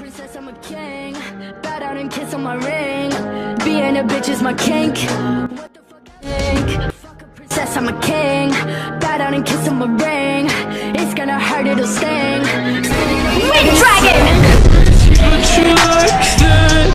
princess, I'm a king. Bow down and kiss on my ring. Being a bitch is my kink. What the fuck I think? Fuck a princess, I'm a king. Bow down and kiss on my ring. It's gonna hurt, it'll sting. Wind Dragon!